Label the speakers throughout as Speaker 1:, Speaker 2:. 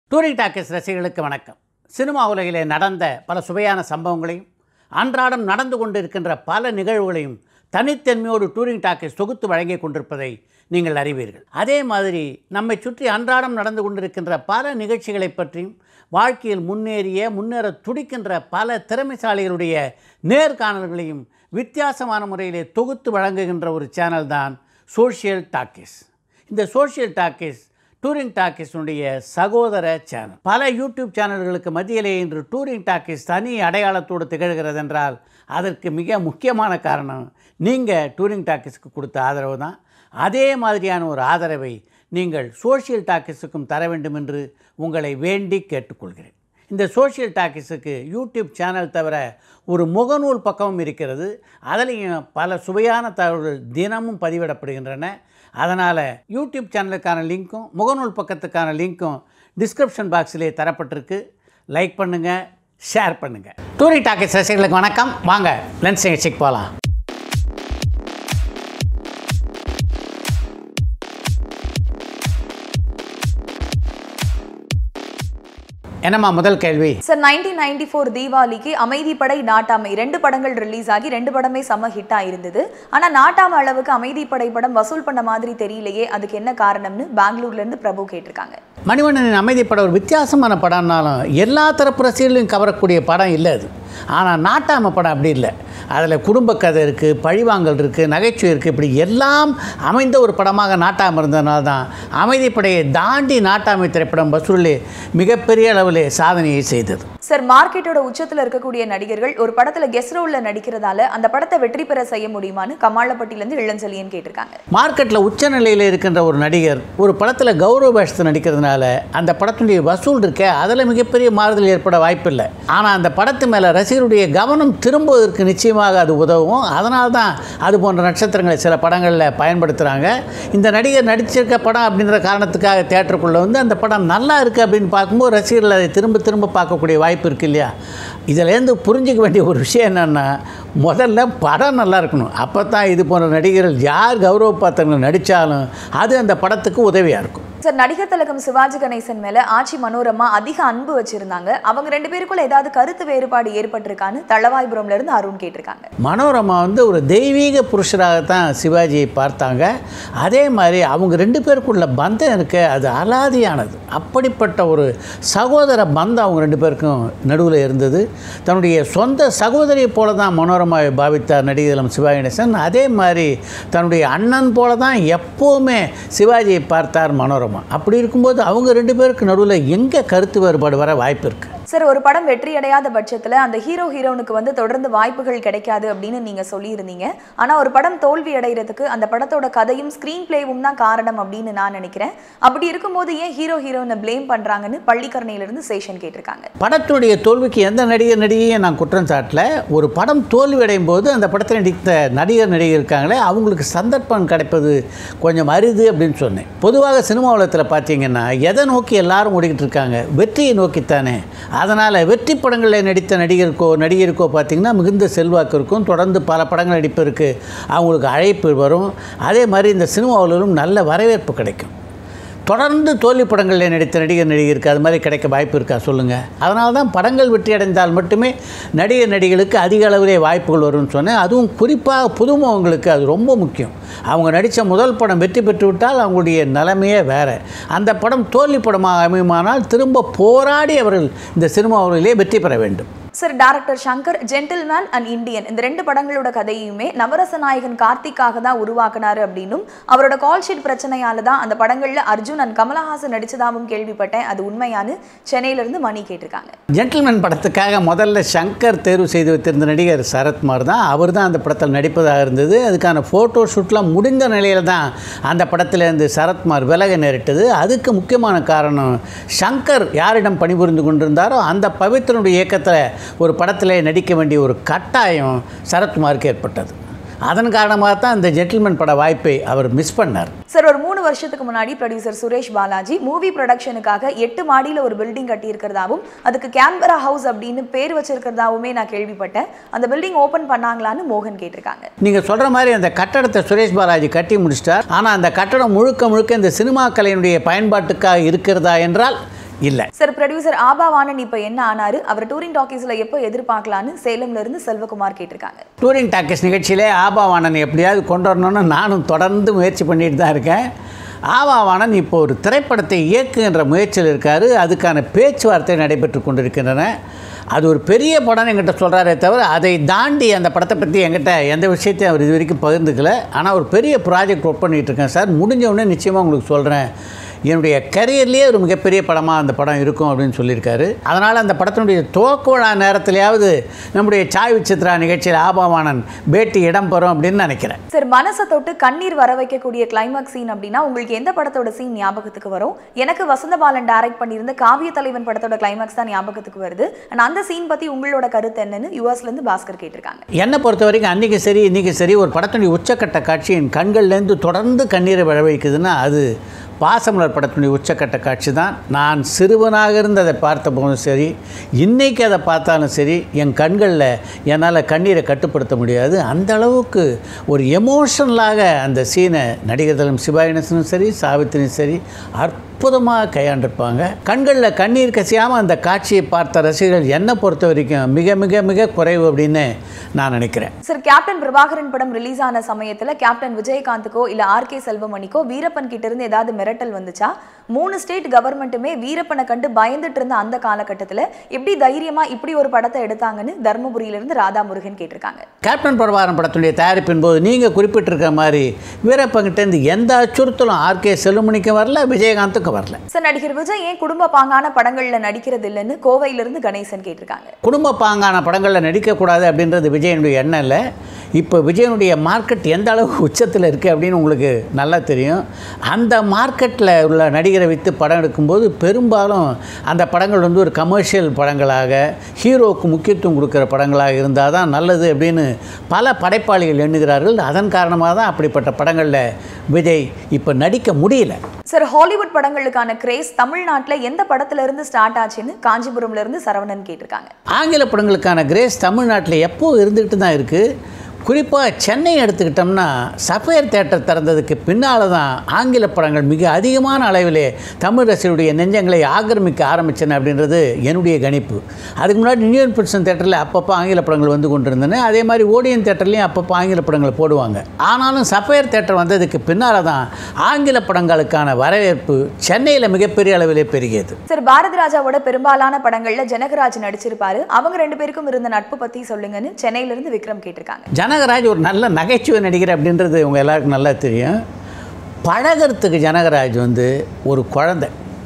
Speaker 1: Touring Talkies ரசிகர்களுக்கு வணக்கம். Cinema உலகிலே நடந்த பல சுவையான சம்பவங்களையும் அன்றாடம் நடந்து கொண்டிருக்கின்ற பல நிகழ்வுகளையும் தனித்தன்மையோடு டூரிங் டாக்கீஸ் தொகுத்து வழங்கி கொண்டிருப்பதை நீங்கள் அறிவீர்கள். அதே மாதிரி நம்மை சுற்றி அன்றாடம் நடந்து கொண்டிருக்கின்ற பல நிகழ்ச்சிகளை பற்றியும் வாழ்க்கையில் முன்னேற துடிக்கின்ற பல திறமைசாலிகளுடைய நேர்காணல்களையும் வித்தியாசமான முறையிலே தொகுத்து வழங்குகின்ற ஒரு சேனல் தான் சோஷியல் டாக்கீஸ். இந்த சோஷியல் டாக்கீஸ் டூரிங் டாக்கீஸுடைய சகோதர சேனல். பல யூடியூப் சேனல்களுக்கு மத்தியிலே இன்று டூரிங் டாக்கீஸ் தனி அடையாளத்தோடு திகழ்கிறது என்றால் அதற்கு மிக முக்கியமான காரணம் நீங்கள் டூரிங் டாக்கீஸுக்கு கொடுத்த ஆதரவு தான். அதே மாதிரியான ஒரு ஆதரவை நீங்கள் சோஷியல் டாக்கீஸுக்கும் தர வேண்டும் என்று உங்களை வேண்டி கேட்டுக்கொள்கிறேன். இந்த சோஷியல் டாக்கீஸுக்கு யூடியூப் சேனல் தவிர ஒரு முகநூல் பக்கமும் இருக்கிறது. அதிலையும் பல சுவையான தகவல்கள் தினமும் பதிவிடப்படுகின்றன. அதனால் யூடியூப் சேனலுக்கான லிங்க்கும் முகநூல் பக்கத்துக்கான லிங்க்கும் டிஸ்கிரிப்ஷன் பாக்ஸிலே தரப்பட்டிருக்கு. லைக் பண்ணுங்கள், ஷேர் பண்ணுங்கள். டூரிங் டாக்கீஸ் ரசிகர்களுக்கு வணக்கம். வாங்க லென்ஸ் நிகழ்ச்சிக்கு போகலாம். என்னம்மா முதல் கேள்வி?
Speaker 2: சார், 1994 தீபாவளிக்கு அமைதிப்படை நாட்டாமை 2 படங்கள் ரிலீஸ் ஆகி 2 படமே செம்ம ஹிட் ஆயிருந்தது. ஆனால் நாட்டாமை அளவுக்கு அமைதிப்படை படம் வசூல் பண்ண மாதிரி தெரியலையே, அதுக்கு என்ன காரணம்னு பெங்களூர்லேருந்து பிரபு கேட்டிருக்காங்க.
Speaker 1: மணிவண்ணனின் அமைதிப்படம் ஒரு வித்தியாசமான படம்னாலும் எல்லா தரப்பு ரசிகர்களையும் கவரக்கூடிய படம் இல்லை அது. ஆனால் நாட்டாமை படம் அப்படி இல்லை. அதில் குடும்ப கதை இருக்குது, பழிவாங்கல் இருக்குது, நகைச்சுவை இருக்குது. இப்படி எல்லாம் அமைந்த ஒரு படமாக நாட்டாமை இருந்ததுனால தான் அமைதிப்படையை தாண்டி நாட்டாமை திரைப்படம் வசூலில் மிகப்பெரிய அளவில் சாதனையை செய்தது.
Speaker 2: சார், மார்க்கெட்டோட உச்சத்தில் இருக்கக்கூடிய நடிகர்கள் ஒரு படத்தில் கெஸ்ட் ரோலில் நடிக்கிறதால அந்த படத்தை வெற்றி பெற செய்ய முடியுமான்னு கமாலப்பட்டியிலேருந்து இளஞ்செழியன் கேட்டிருக்காங்க.
Speaker 1: மார்க்கெட்டில் உச்சநிலையில் இருக்கின்ற ஒரு நடிகர் ஒரு படத்தில் கௌரவ வேஷத்தை நடிக்கிறதுனால அந்த படத்தினுடைய வசூல் இருக்க அதில் மிகப்பெரிய மாறுதல் ஏற்பட வாய்ப்பில்லை. ஆனால் அந்த படத்து மேலே ரசிகருடைய கவனம் திரும்புவதற்கு நிச்சயமாக அது உதவும். அதனால தான் அது போன்ற நட்சத்திரங்களை சில படங்களில் பயன்படுத்துகிறாங்க. இந்த நடிகர் நடிச்சிருக்க படம் அப்படின்ற காரணத்துக்காக தியேட்டருக்குள்ளே வந்து அந்த படம் நல்லா இருக்குது அப்படின்னு பார்க்கும்போது ரசிகர்கள் அதை திரும்ப திரும்ப பார்க்கக்கூடிய வாய்ப்பு இருக்கு இல்லையா? இதிலேருந்து புரிஞ்சிக்க வேண்டிய ஒரு விஷயம் என்னென்னா, முதல்ல படம் நல்லா இருக்கணும். அப்போ தான் இது போன்ற நடிகர்கள் யார் கௌரவ பாத்திரங்கள் நடித்தாலும் அது அந்த படத்துக்கு உதவியாக இருக்கும்.
Speaker 2: சார், நடிகர் திலகம் சிவாஜி கணேசன் மேலே ஆச்சி மனோரமா அதிக அன்பு வச்சுருந்தாங்க. அவங்க 2 பேருக்குள்ள ஏதாவது கருத்து வேறுபாடு ஏற்பட்டிருக்கான்னு தளவாய்புரம்லேருந்து அருண் கேட்டிருக்காங்க.
Speaker 1: மனோரமா வந்து ஒரு தெய்வீக புருஷராகத்தான் சிவாஜியை பார்த்தாங்க. அதே மாதிரி அவங்க 2 பேருக்குள்ள பந்தம் இருக்க அது அலாதியானது. அப்படிப்பட்ட ஒரு சகோதர பந்தம் அவங்க 2 பேருக்கும் நடுவில் இருந்தது. தன்னுடைய சொந்த சகோதரியை போல தான் மனோரமாவை பாவித்தார் நடிகர் திலகம் சிவாஜி கணேசன். அதே மாதிரி தன்னுடைய அண்ணன் போல தான் எப்போவுமே சிவாஜியை பார்த்தார் மனோரமா. அப்படி இருக்கும்போது அவங்க 2 பேருக்கு நடுவில் எங்கே கருத்து வேறுபாடு வர வாய்ப்பு இருக்குது?
Speaker 2: சார், ஒரு படம் வெற்றி அடையாத பட்சத்தில் அந்த ஹீரோனுக்கு வந்து தொடர்ந்து வாய்ப்புகள் கிடைக்காது அப்படின்னு நீங்கள் சொல்லியிருந்தீங்க. ஆனால் ஒரு படம் தோல்வி அடைகிறதுக்கு அந்த படத்தோட கதையும் ஸ்க்ரீன் பிளேவும் தான் காரணம் அப்படின்னு நான் நினைக்கிறேன். அப்படி இருக்கும்போது ஏன் ஹீரோனை பிளேம் பண்ணுறாங்கன்னு பள்ளிக்கரணையிலிருந்து சேஷன் கேட்டிருக்காங்க.
Speaker 1: படத்துடைய தோல்விக்கு எந்த நடிகையும் நான் குற்றம் சாட்டல. ஒரு படம் தோல்வி அடையும் போது அந்த படத்தில் நடித்த நடிகர் இருக்காங்களே அவங்களுக்கு சந்தர்ப்பம் கிடைப்பது கொஞ்சம் அரிது அப்படின்னு சொன்னேன். பொதுவாக சினிமா உலகத்தில் பார்த்தீங்கன்னா எதை நோக்கி எல்லாரும் ஓடிக்கிட்டு இருக்காங்க? வெற்றியை நோக்கித்தானே. அதனால் வெற்றி படங்களில் நடித்த நடிகருக்கோ பார்த்திங்கன்னா மிகுந்த செல்வாக்கு இருக்கும். தொடர்ந்து பல படங்கள் நடிப்பதற்கு அவங்களுக்கு அழைப்பு வரும். அதே மாதிரி இந்த சினிமாவிலும் நல்ல வரவேற்பு கிடைக்கும். தொடர்ந்து தோல்வி படங்களில் நடித்த நடிகருக்கு அது மாதிரி கிடைக்க வாய்ப்பு இருக்கா சொல்லுங்கள்? அதனால தான் படங்கள் வெற்றி அடைந்தால் மட்டுமே நடிகர்களுக்கு அதிக அளவிலே வாய்ப்புகள் வரும்னு சொன்னேன். அதுவும் குறிப்பாக புதுமுகங்களுக்கு அது ரொம்ப முக்கியம். அவங்க நடித்த முதல் படம் வெற்றி பெற்று விட்டால் அவங்களுடைய நிலைமையே வேறு. அந்த படம் தோல்வி படமாக அமையுமானால் திரும்ப போராடி அவர்கள் இந்த சினிமாவிலே வெற்றி பெற வேண்டும்.
Speaker 2: Sir, director Shankar Gentleman and Indian இந்த 2 படங்களோட கதையுமே நவரச நாயகன் கார்த்திக்காக தான் உருவாக்குனாரு அப்படின்னும் அவரோட கால் ஷீட் பிரச்சனையால தான் அந்த படங்களில் அர்ஜுன் அண்ட் கமலஹாசன் நடிச்சதாகவும் கேள்விப்பட்டேன். அது உண்மையானு சென்னையிலிருந்து மணி கேட்டிருக்காங்க.
Speaker 1: ஜென்டில்மேன் படத்துக்காக முதல்ல சங்கர் தேர்வு செய்து வைத்திருந்த நடிகர் சரத்குமார் தான். அவர் தான் அந்த படத்தில் நடிப்பதாக இருந்தது. அதுக்கான ஃபோட்டோ ஷூட்லாம் முடிந்த நிலையில் தான் அந்த படத்திலேருந்து சரத்குமார் விலக நேரிட்டது. அதுக்கு முக்கியமான காரணம் சங்கர் யாரிடம் பணிபுரிந்து கொண்டிருந்தாரோ அந்த பவித்ரனுடைய இயக்கத்தில் ஒரு படத்தில் நடிக்க வேண்டிய ஒரு கட்டாயம் சரத்குமாருக்கு ஏற்பட்டது. அதன் காரணமாக தான் இந்த ஜென்டில்மேன் பட வாய்ப்பை அவர் மிஸ் பண்ணார்.
Speaker 2: சார், ஒரு 3 வருஷத்துக்கு முன்னாடி ப்ரொடியூசர் சுரேஷ் பாலாஜி மூவி ப்ரொடக்ஷனுக்காக 8 மாடியில் ஒரு பில்டிங் கட்டியிருக்கிறதாவும் அதுக்கு கேன்பரா ஹவுஸ் அப்படின்னு பேர் வச்சிருக்கிறதாவுமே நான் கேள்விப்பட்டேன். அந்த பில்டிங் ஓப்பன் பண்ணாங்களான்னு மோகன் கேட்டிருக்காங்க.
Speaker 1: நீங்கள் சொல்கிற மாதிரி அந்த கட்டடத்தை சுரேஷ் பாலாஜி கட்டி முடிச்சிட்டார். ஆனால் அந்த கட்டடம் முழுக்க இந்த சினிமா கலையினுடைய பயன்பாட்டுக்காக இருக்கிறதா என்றால் இல்லை.
Speaker 2: சார், ப்ரொடியூசர் ஆபாவானன் இப்போ என்ன ஆனாரு, அவர் டூரிங் டாக்கீஸ்ல எப்போ எதிர்பார்க்கலான்னு சேலம்ல இருந்து செல்வகுமார் கேட்டிருக்காங்க.
Speaker 1: டூரிங் டாக்கீஸ் நிகழ்ச்சியிலே ஆபாவானன் எப்படியாவது கொண்டு வரணும்னு நானும் தொடர்ந்து முயற்சி பண்ணிட்டு தான் இருக்கேன். ஆபாவானன் இப்போ ஒரு திரைப்படத்தை இயக்குகின்ற முயற்சியில் இருக்கார். அதுக்கான பேச்சுவார்த்தை நடைபெற்று கொண்டிருக்கின்றன. அது ஒரு பெரிய படம்னு என்கிட்ட சொல்கிறாரே தவிர அதை தாண்டி அந்த படத்தை பற்றி என்கிட்ட எந்த விஷயத்தையும் அவர் இது வரைக்கும் பகிர்ந்துக்கல. ஆனால் ஒரு பெரிய ப்ராஜெக்ட் ஒர்க் பண்ணிகிட்டு இருக்கேன் சார், முடிஞ்ச உடனே நிச்சயமாக உங்களுக்கு சொல்கிறேன், என்னுடைய கரியர்லேயே ஒரு மிகப்பெரிய படமாக அந்த படம் இருக்கும் அப்படின்னு சொல்லியிருக்காரு. அதனால் அந்த படத்தினுடைய துவக்க விழா நேரத்திலேயாவது நம்முடைய சாய் விசித்ரா நிகழ்ச்சியில் ஆபாவானன் பேட்டி இடம்பெறும் அப்படின்னு நினைக்கிறேன்.
Speaker 2: சார், மனசை தொட்டு கண்ணீர் வர வைக்கக்கூடிய கிளைமாக்ஸ் சீன் அப்படின்னா உங்களுக்கு எந்த படத்தோட சீன் ஞாபகத்துக்கு வரும்? எனக்கு வசந்தபாலன் டைரக்ட் பண்ணியிருந்த காவிய தலைவன் படத்தோட கிளைமாக்ஸ் தான் ஞாபகத்துக்கு வருது. அண்ட் அந்த சீன் பற்றி உங்களோட கருத்து என்னன்னு யூஎஸ்லேருந்து பாஸ்கர் கேட்டிருக்காங்க.
Speaker 1: என்னை பொறுத்த வரைக்கும் அன்றைக்கி சரி இன்றைக்கி சரி ஒரு படத்தினுடைய உச்சக்கட்ட காட்சி என் கண்கள்லேருந்து தொடர்ந்து கண்ணீரை விளைவிக்குதுன்னா அது பாசமலர் படத்தினுடைய உச்சக்கட்ட காட்சி தான். நான் சிறுவனாக இருந்து அதை பார்த்த போதும் சரி, இன்றைக்கி அதை பார்த்தாலும் சரி, என் கண்களில் என்னால் கண்ணீரை கட்டுப்படுத்த முடியாது. அந்த அளவுக்கு ஒரு எமோஷனலாக அந்த சீனை நடிகர் தலம் சிவா கணேசனும் சரி, சாவித்திரியும் சரி அற்புதமாக கையாண்டிருப்பாங்க. கண்களில் கண்ணீர் கசியாமல் அந்த காட்சியை பார்த்த ரசிகர்கள் என்னை பொறுத்த வரைக்கும் மிக மிக மிக குறைவு அப்படின்னு நான் நினைக்கிறேன்.
Speaker 2: சார், கேப்டன் பிரபாகரன் படம் ரிலீஸ் ஆன சமயத்தில் கேப்டன் விஜயகாந்துக்கோ இல்லை ஆர்கே செல்வமணிக்கோ வீரப்பன் கிட்ட இருந்து ஏதாவது மிரட்டல் வந்துச்சா? 3 ஸ்டேட் கவர்மெண்ட்டுமே வீரப்பனை கண்டு பயந்துட்டு இருந்த அந்த காலகட்டத்தில் எப்படி தைரியமா இப்படி ஒரு படத்தை எடுத்தாங்கன்னு தர்மபுரியிலிருந்து ராதா முருகன் கேட்டிருக்காங்க.
Speaker 1: கேப்டன் பிரபாகரன் படத்துடைய தயாரிப்பின் போது நீங்கள் குறிப்பிட்டிருக்க மாதிரி வீரப்பன்கிட்டேருந்து எந்த அச்சுறுத்தலும் ஆர்கே செல்வமணிக்கும் வரல, விஜயகாந்துக்கும் வரல.
Speaker 2: சார், நடிகர் விஜய் ஏன் குடும்ப பாங்கான படங்களில் நடிக்கிறது இல்லைன்னு கோவையிலிருந்து கணேசன் கேட்டிருக்காங்க.
Speaker 1: குடும்ப பாங்கான படங்களில் நடிக்கக்கூடாது அப்படின்றது விஜயனுடைய எண்ணம் இல்லை. இப்போ விஜயனுடைய மார்க்கெட் எந்த அளவு உச்சத்தில் இருக்குது அப்படின்னு உங்களுக்கு நல்லா தெரியும். அந்த மார்க்கெட்டில் உள்ள நடிகரை வைத்து படம் எடுக்கும்போது பெரும்பாலும் அந்த படங்கள் வந்து ஒரு கமர்ஷியல் படங்களாக, ஹீரோவுக்கு முக்கியத்துவம் கொடுக்குற படங்களாக இருந்தால் தான் நல்லது அப்படின்னு பல படைப்பாளிகள் எண்ணுகிறார்கள். அதன் காரணமாக தான் அப்படிப்பட்ட படங்களில் விஜய் இப்போ நடிக்க முடியல.
Speaker 2: சார், ஹாலிவுட் படங்களுக்கான கிரேஸ் தமிழ்நாட்டில் எந்த படத்துல இருந்து ஸ்டார்ட் ஆச்சுன்னு காஞ்சிபுரம்ல இருந்து சரவணன் கேட்டிருக்காங்க.
Speaker 1: ஆங்கில படங்களுக்கான கிரேஸ் தமிழ்நாட்டில் எப்போ இருந்துக்கிட்டு தான் இருக்குது. குறிப்பாக சென்னை எடுத்துக்கிட்டோம்னா சஃபயர் தியேட்டர் திறந்ததுக்கு பின்னால் தான் ஆங்கில படங்கள் மிக அதிகமான அளவிலே தமிழ் ரசிகருடைய நெஞ்சங்களை ஆக்கிரமிக்க ஆரம்பித்தன அப்படின்றது என்னுடைய கணிப்பு. அதுக்கு முன்னாடி நியூயன் பிரிட்சன் தியேட்டரில் அப்பப்போ ஆங்கில படங்கள் வந்து கொண்டிருந்தன. அதே மாதிரி ஓடியன் தியேட்டர்லேயும் அப்பப்போ ஆங்கில படங்களை போடுவாங்க. ஆனாலும் சஃபயர் தியேட்டர் வந்ததுக்கு பின்னால் தான் ஆங்கில படங்களுக்கான வரவேற்பு சென்னையில் மிகப்பெரிய அளவிலே பெருகியது.
Speaker 2: சார், பாரதி ராஜாவோட பெரும்பாலான படங்களில் ஜனகராஜ் நடிச்சிருப்பாரு. அவங்க 2 பேருக்கும் இருந்த நட்பு பற்றி சொல்லுங்கன்னு சென்னையிலிருந்து விக்ரம் கேட்டிருக்காங்க.
Speaker 1: ஜனகராஜ் ஒரு நல்ல நகைச்சுவை நடிகர் அப்படின்றது உங்க எல்லாருக்கும் நல்லா தெரியும். பழகிறதுக்கு ஜனகராஜ் வந்து ஒரு குழந்தை.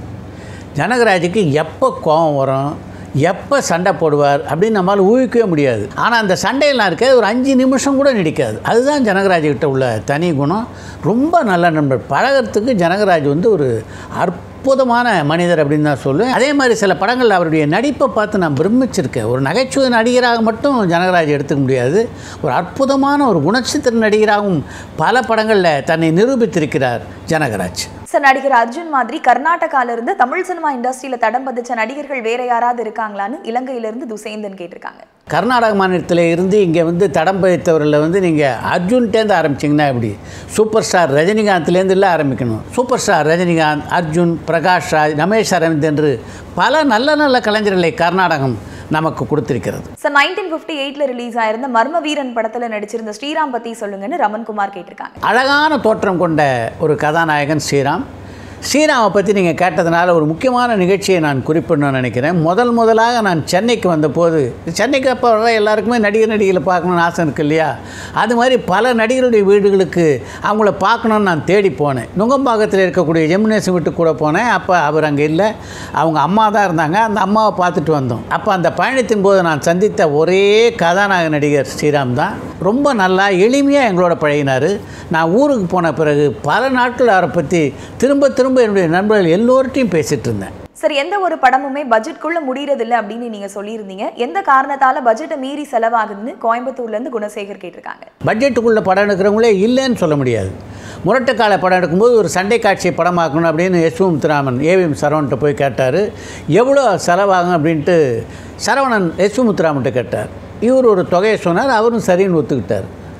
Speaker 1: ஜனகராஜுக்கு எப்போ கோபம் வரும், எப்போ சண்டை போடுவார் அப்படின்னு நம்மளால் ஊகிக்கவே முடியாது. ஆனால் அந்த சண்டையெல்லாம் இருக்க ஒரு 5 நிமிஷம் கூட நடிக்காது. அதுதான் ஜனகராஜ்கிட்ட உள்ள தனி குணம். ரொம்ப நல்ல நண்பர். பழகிறதுக்கு ஜனகராஜ் வந்து ஒரு அற்புதமான மனிதர் அப்படின்னு தான் சொல்லுவேன். அதே மாதிரி சில படங்களில் அவருடைய நடிப்பை பார்த்து நான் பிரமிச்சிருக்கேன். ஒரு நகைச்சுவை நடிகராக மட்டும் ஜனகராஜ் எடுத்துக்க முடியாது. ஒரு அற்புதமான ஒரு குணச்சித்திர நடிகராகவும் பல படங்களில் தன்னை நிரூபித்திருக்கிறார் ஜனகராஜ்.
Speaker 2: சார், நடிகர் அர்ஜுன் மாதிரி கர்நாடகால இருந்து தமிழ் சினிமா இண்டஸ்ட்ரியில தடம் பதிச்ச நடிகர்கள் வேற யாராவது இருக்காங்களான்னு இலங்கையிலிருந்து துசேந்தன் கேட்டிருக்காங்க.
Speaker 1: கர்நாடக மாநிலத்தில் இருந்து இங்கே வந்து தடம் பதித்தவர்களில் வந்து நீங்கள் அர்ஜுன்ட்டேருந்து ஆரம்பிச்சிங்கன்னா எப்படி? சூப்பர் ஸ்டார் ரஜினிகாந்த்லேருந்து இல்லை ஆரம்பிக்கணும். சூப்பர் ஸ்டார் ரஜினிகாந்த், அர்ஜுன், பிரகாஷ் ராஜ், ரமேஷ் அரவிந்த் என்று பல நல்ல நல்ல கலைஞர்களை கர்நாடகம் நமக்கு கொடுத்திருக்கிறது.
Speaker 2: சார், 1958ல் ரிலீஸ் ஆயிருந்த மர்ம வீரன் படத்தில் நடிச்சிருந்த ஸ்ரீராம் பற்றி சொல்லுங்கன்னு ரமன்குமார் கேட்டிருக்காங்க.
Speaker 1: அழகான தோற்றம் கொண்ட ஒரு கதாநாயகன் ஸ்ரீராம். ஸ்ரீராமை பற்றி நீங்கள் கேட்டதுனால ஒரு முக்கியமான நிகழ்ச்சியை நான் குறிப்பிடணும்னு நினைக்கிறேன். முதலாக நான் சென்னைக்கு வந்தபோது, சென்னைக்கு அப்போ வர எல்லாருக்குமே நடிகர்களை பார்க்கணுன்னு ஆசை இருக்கு இல்லையா? அது மாதிரி பல நடிகருடைய வீடுகளுக்கு அவங்கள பார்க்கணுன்னு நான் தேடி போனேன். நுங்கம்பாக்கத்தில் இருக்கக்கூடிய ஜெமினேசன் வீட்டுக்கு கூட போனேன். அப்போ அவர் அங்கே இல்லை, அவங்க அம்மா தான் இருந்தாங்க. அந்த அம்மாவை பார்த்துட்டு வந்தோம். அப்போ அந்த பயணத்தின் போது நான் சந்தித்த ஒரே கதாநாயக நடிகர் ஸ்ரீராம் தான். ரொம்ப நல்லா எளிமையாக எங்களோட பழகினார். நான் ஊருக்கு போன பிறகு பல நாட்கள் அவரை பற்றி திரும்ப என்னுடைய நண்பர்கள் எல்லோர்ட்டையும் பேசிட்டு இருந்தேன்.
Speaker 2: சார், எந்த ஒரு படமுமே பட்ஜெட்குள்ளே முடியறதில்லை அப்படின்னு நீங்கள் சொல்லியிருந்தீங்க. எந்த காரணத்தால் பட்ஜெட்டை மீறி செலவாகுதுன்னு கோயம்புத்தூர்லேருந்து குணசேகர் கேட்டிருக்காங்க.
Speaker 1: பட்ஜெட்டுக்குள்ளே படம் எடுக்கிறவங்களே இல்லைன்னு சொல்ல முடியாது. முரட்டுக்கால படம் எடுக்கும்போது ஒரு சண்டை காட்சியை படமாக்கணும் அப்படின்னு எஸ்வி முத்துராமன் ஏவிஎம் சரவணன்ட்ட போய் கேட்டார். எவ்வளோ செலவாகும் அப்படின்ட்டு சரவணன் எஸ்வி முத்துராமன்ட்ட கேட்டார். இவர் ஒரு தொகையை சொன்னார். அவரும் சரின்னு ஒத்துக்கிட்டார்.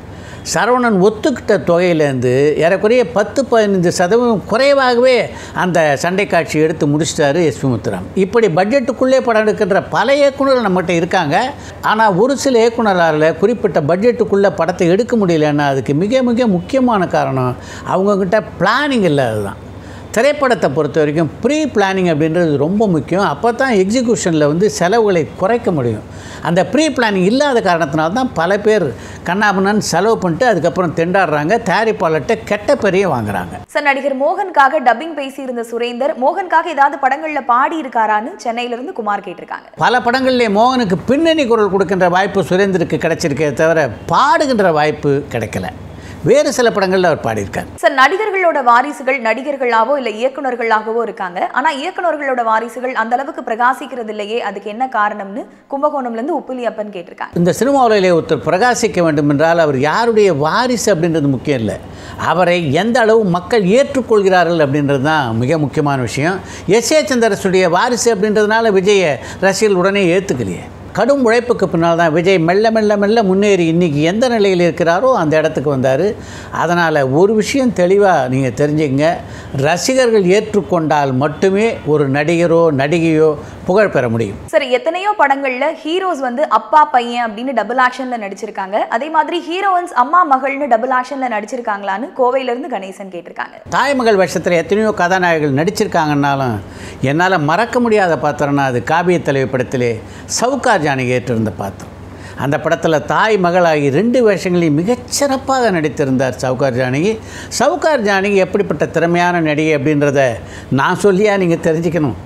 Speaker 1: சரவணன் ஒத்துக்கிட்ட தொகையிலேருந்து ஏறக்குறைய 10-15% குறைவாகவே அந்த சண்டை காட்சி எடுத்து முடிச்சிட்டாரு எஸ்பி முத்துராமன். இப்படி பட்ஜெட்டுக்குள்ளே படம் எடுக்கின்ற பல இயக்குநர்கள் நம்மகிட்ட இருக்காங்க. ஆனால் ஒரு சில இயக்குநரால் குறிப்பிட்ட பட்ஜெட்டுக்குள்ளே படத்தை எடுக்க முடியலன்னா அதுக்கு மிக மிக முக்கியமான காரணம் அவங்கக்கிட்ட பிளானிங் இல்லாதது தான். திரைப்படத்தை பொறுத்த வரைக்கும் ப்ரீ பிளானிங் அப்படின்றது ரொம்ப முக்கியம். அப்போ தான் எக்ஸிக்யூஷனில் வந்து செலவுகளை குறைக்க முடியும். அந்த ப்ரீ பிளானிங் இல்லாத காரணத்தினால தான் பல பேர் கண்ணாபண்ணன் செலவு பண்ணிட்டு அதுக்கப்புறம் திண்டாடுறாங்க, தயாரிப்பாளர்கிட்ட கெட்ட பெரிய வாங்குறாங்க.
Speaker 2: சார், நடிகர் மோகனுக்காக டப்பிங் பேசியிருந்த சுரேந்தர் மோகனுக்காக ஏதாவது படங்களில் பாடி இருக்காரான்னு சென்னையிலிருந்து குமார் கேட்டிருக்காங்க.
Speaker 1: பல படங்களிலே மோகனுக்கு பின்னணி குரல் கொடுக்கின்ற வாய்ப்பு சுரேந்தருக்கு கிடைச்சிருக்கே தவிர பாடுகின்ற வாய்ப்பு கிடைக்கல. வேறு சில படங்களில் அவர் பாடியிருக்கார்.
Speaker 2: சார், நடிகர்களோட வாரிசுகள் நடிகர்களாவோ இல்லை இயக்குநர்களாகவோ இருக்காங்க. ஆனால் இயக்குநர்களோட வாரிசுகள் அந்த அளவுக்கு பிரகாசிக்கிறது இல்லையே, அதுக்கு என்ன காரணம்னு கும்பகோணம்லேருந்து உப்புலி அப்பன் கேட்டிருக்காங்க.
Speaker 1: இந்த சினிமாவிலே ஒருத்தர் பிரகாசிக்க வேண்டும் என்றால் அவர் யாருடைய வாரிசு அப்படின்றது முக்கியம் இல்லை, அவரை எந்த அளவு மக்கள் ஏற்றுக்கொள்கிறார்கள் அப்படின்றது தான் மிக முக்கியமான விஷயம். எஸ்.ஏ. சந்திரசுடைய வாரிசு அப்படின்றதுனால விஜயை ரசிகர்கள் உடனே ஏற்றுக்கலையே. கடும் உழைப்புக்கு பின்னால் தான் விஜய் மெல்ல மெல்ல மெல்ல முன்னேறி இன்றைக்கி எந்த நிலையில் இருக்கிறாரோ அந்த இடத்துக்கு வந்தார். அதனால் ஒரு விஷயம் தெளிவாக நீங்கள் தெரிஞ்சுங்க, ரசிகர்கள் ஏற்றுக்கொண்டால் மட்டுமே ஒரு நடிகரோ நடிகையோ புகழ் பெற முடியும்.
Speaker 2: சரி, எத்தனையோ படங்களில் ஹீரோஸ் வந்து அப்பா பையன் அப்படின்னு டபுள் ஆக்ஷனில் நடிச்சிருக்காங்க. அதே மாதிரி ஹீரோயின்ஸ் அம்மா மகள்னு டபுள் ஆக்ஷனில் நடிச்சிருக்காங்களான்னு கோவையிலேருந்து கணேசன் கேட்டிருக்காங்க.
Speaker 1: தாய்மகள் வேஷத்தில் எத்தனையோ கதாநாயகர்கள் நடிச்சிருக்காங்கன்னாலும் என்னால் மறக்க முடியாத பாத்திரம்னா அது காவிய தலைவி படத்திலே சவுகார் ஜானகி ஏற்றிருந்த பாத்திரம். அந்த படத்தில் தாய் மகளாகி 2 வேஷங்களையும் மிகச்சிறப்பாக நடித்திருந்தார் சவுகார் ஜானகி. சவுகார் ஜானகி எப்படிப்பட்ட திறமையான நடிகை அப்படின்றத நான் சொல்லியா நீங்கள் தெரிஞ்சுக்கணும்.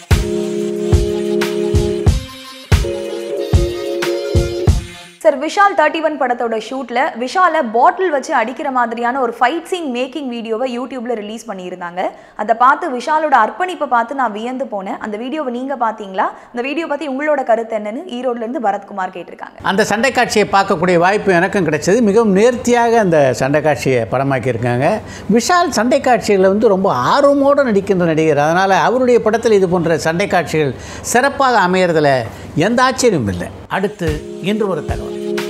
Speaker 2: சார், விஷால் 31 படத்தோட ஷூட்டில் விஷாலை பாட்டில் வச்சு அடிக்கிற மாதிரியான ஒரு ஃபைட் சீன் மேக்கிங் வீடியோவை யூடியூப்பில் ரிலீஸ் பண்ணியிருந்தாங்க. அதை பார்த்து விஷாலோட அர்ப்பணிப்பை பார்த்து நான் வியந்து போனேன். அந்த வீடியோவை நீங்கள் பார்த்தீங்களா? அந்த வீடியோ பற்றி உங்களோட கருத்து என்னன்னு ஈரோட்லேருந்து பரத்குமார் கேட்டிருக்காங்க.
Speaker 1: அந்த சண்டை காட்சியை பார்க்கக்கூடிய வாய்ப்பு எனக்கும் கிடைச்சது. மிகவும் நேர்த்தியாக அந்த சண்டை காட்சியை படமாக்கியிருக்காங்க. விஷால் சண்டை காட்சிகளில் வந்து ரொம்ப ஆர்வமோடு நடிக்கின்ற நடிகர். அதனால் அவருடைய படத்தில் இது போன்ற சண்டை காட்சிகள் சிறப்பாக அமையறதுல எந்த ஆச்சரியமும் இல்லை. அடுத்து இன்று ஒரு தகவல்.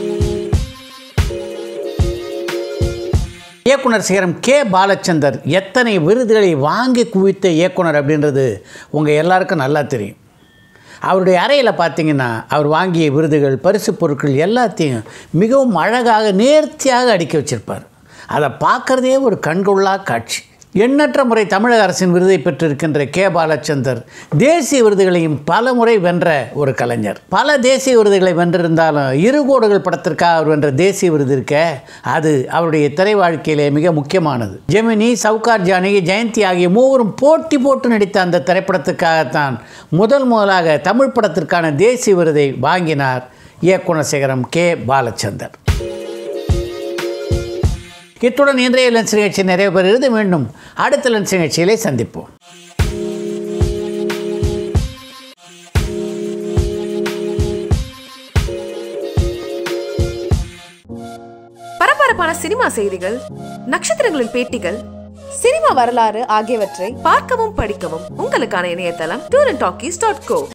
Speaker 1: இயக்குனர் சிகரம் கே பாலச்சந்தர் எத்தனை விருதுகளை வாங்கி குவித்த இயக்குனர் அப்படின்றது உங்கள் எல்லாருக்கும் நல்லா தெரியும். அவருடைய அறையில் பார்த்தீங்கன்னா அவர் வாங்கிய விருதுகள், பரிசு பொருட்கள் எல்லாத்தையும் மிகவும் அழகாக நேர்த்தியாக அடுக்கி வச்சிருப்பார். அதை பார்க்குறதே ஒரு கண்கொள்ளா காட்சி. எண்ணற்ற முறை தமிழக அரசின் விருதை பெற்றிருக்கின்ற கே பாலச்சந்தர் தேசிய விருதுகளையும் பல முறை வென்ற ஒரு கலைஞர். பல தேசிய விருதுகளை வென்றிருந்தாலும் 2 கோடுகள் படத்திற்காக அவர் வென்ற தேசிய விருது இருக்க அது அவருடைய திரை வாழ்க்கையிலே மிக முக்கியமானது. ஜெமினி, சவுகார் ஜானகி, ஜெயந்தி ஆகிய 3 போட்டி போட்டு நடித்த அந்த திரைப்படத்துக்காகத்தான் முதலாக தமிழ் படத்திற்கான தேசிய விருதை வாங்கினார் இயக்குனர் சிகரம் கே பாலச்சந்தர். இத்துடன் இன்றைய லென்ஸ் நிகழ்ச்சி நிறைவு பெறுகிறது. மீண்டும் அடுத்த லென்ஸ் நிகழ்ச்சியிலே சந்திப்போம்.
Speaker 3: பரபரப்பான சினிமா செய்திகள், நட்சத்திரங்களின் பேட்டிகள், சினிமா வரலாறு ஆகியவற்றை பார்க்கவும் படிக்கவும் உங்களுக்கான இணையதளம் tourantalkies.co.